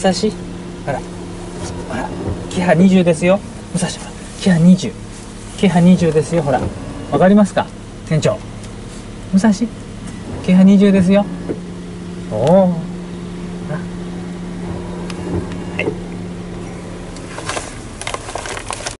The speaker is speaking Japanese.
武蔵、ほらほら、キハ20ですよ。武蔵、ほらキハ20、キハ20ですよ。ほらわかりますか店長。武蔵、キハ20ですよ。おお。